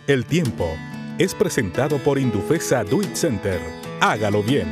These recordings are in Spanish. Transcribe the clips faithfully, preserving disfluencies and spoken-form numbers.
El tiempo es presentado por Indufesa Do It Center. Hágalo bien.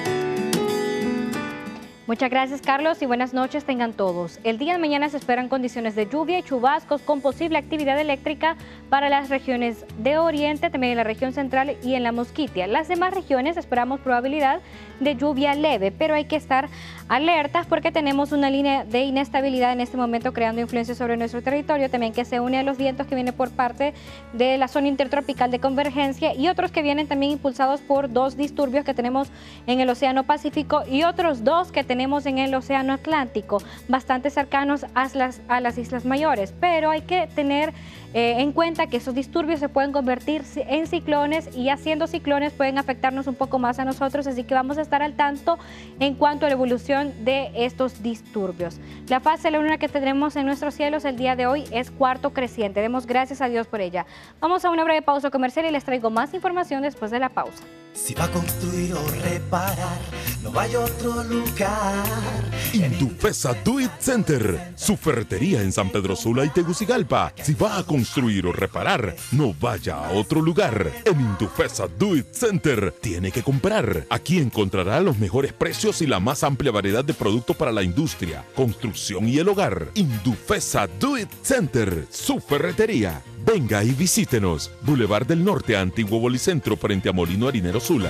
Muchas gracias, Carlos, y buenas noches tengan todos. El día de mañana se esperan condiciones de lluvia y chubascos con posible actividad eléctrica para las regiones de Oriente, también en la región central y en la Mosquitia. Las demás regiones esperamos probabilidad de lluvia leve, pero hay que estar alertas porque tenemos una línea de inestabilidad en este momento creando influencia sobre nuestro territorio, también que se une a los vientos que vienen por parte de la zona intertropical de convergencia y otros que vienen también impulsados por dos disturbios que tenemos en el Océano Pacífico y otros dos que tenemos en el Océano Atlántico, bastante cercanos a las, a las Islas Mayores, pero hay que tener eh, en cuenta que esos disturbios se pueden convertir en ciclones y haciendo ciclones pueden afectarnos un poco más a nosotros, así que vamos a estar al tanto en cuanto a la evolución de estos disturbios. La fase de la luna que tendremos en nuestros cielos el día de hoy es cuarto creciente. Demos gracias a Dios por ella. Vamos a una breve pausa comercial y les traigo más información después de la pausa. Si va a construir o reparar, no vaya a otro lugar. Indufesa Do It Center, su ferretería en San Pedro Sula y Tegucigalpa. Si va a construir o reparar, no vaya a otro lugar. En Indufesa Do It Center tiene que comprar. Aquí encontrará los mejores precios y la más amplia variedad de productos para la industria, construcción y el hogar. Indufesa Do It Center, su ferretería. Venga y visítenos. Boulevard del Norte, Antiguo Bolicentro, frente a Molino Harinero Sula.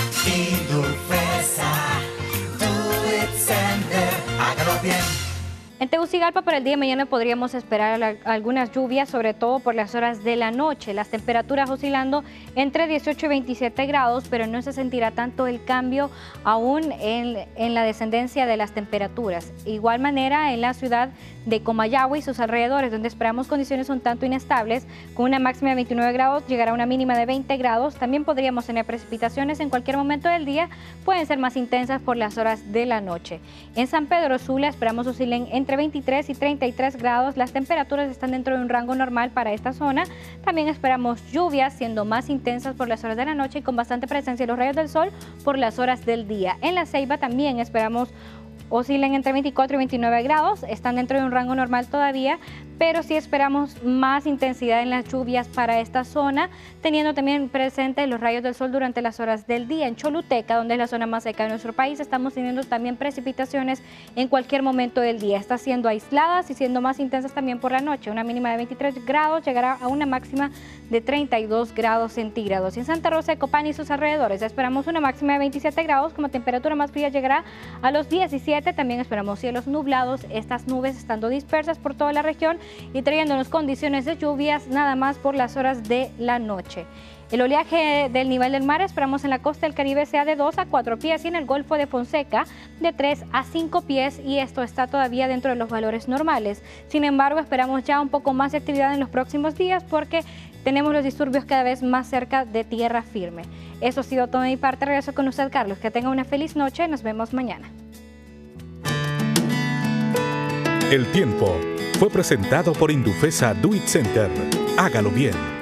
Indufesa Do It Center, hágalo bien. En Tegucigalpa para el día de mañana podríamos esperar la, algunas lluvias, sobre todo por las horas de la noche. Las temperaturas oscilando entre dieciocho y veintisiete grados, pero no se sentirá tanto el cambio aún en, en la descendencia de las temperaturas. Igual manera en la ciudad de Comayagua y sus alrededores, donde esperamos condiciones un tanto inestables, con una máxima de veintinueve grados, llegará a una mínima de veinte grados. También podríamos tener precipitaciones en cualquier momento del día, pueden ser más intensas por las horas de la noche. En San Pedro Sula esperamos oscilen entre veintitrés y treinta y tres grados, las temperaturas están dentro de un rango normal para esta zona. También esperamos lluvias siendo más intensas por las horas de la noche y con bastante presencia de los rayos del sol por las horas del día. En La Ceiba también esperamos oscilen entre veinticuatro y veintinueve grados, están dentro de un rango normal todavía, pero sí esperamos más intensidad en las lluvias para esta zona, teniendo también presente los rayos del sol durante las horas del día. En Choluteca, donde es la zona más seca de nuestro país, estamos teniendo también precipitaciones en cualquier momento del día. Está siendo aisladas y siendo más intensas también por la noche. Una mínima de veintitrés grados llegará a una máxima de treinta y dos grados centígrados. En Santa Rosa de Copán y sus alrededores esperamos una máxima de veintisiete grados, como temperatura más fría llegará a los diecisiete. También esperamos cielos nublados, estas nubes estando dispersas por toda la región y trayéndonos condiciones de lluvias nada más por las horas de la noche. El oleaje del nivel del mar esperamos en la costa del Caribe sea de dos a cuatro pies y en el Golfo de Fonseca de tres a cinco pies, y esto está todavía dentro de los valores normales. Sin embargo, esperamos ya un poco más de actividad en los próximos días porque tenemos los disturbios cada vez más cerca de tierra firme. Eso ha sido todo de mi parte. Regreso con usted, Carlos. Que tenga una feliz noche. Nos vemos mañana. El tiempo fue presentado por Indufesa Do It Center. Hágalo bien.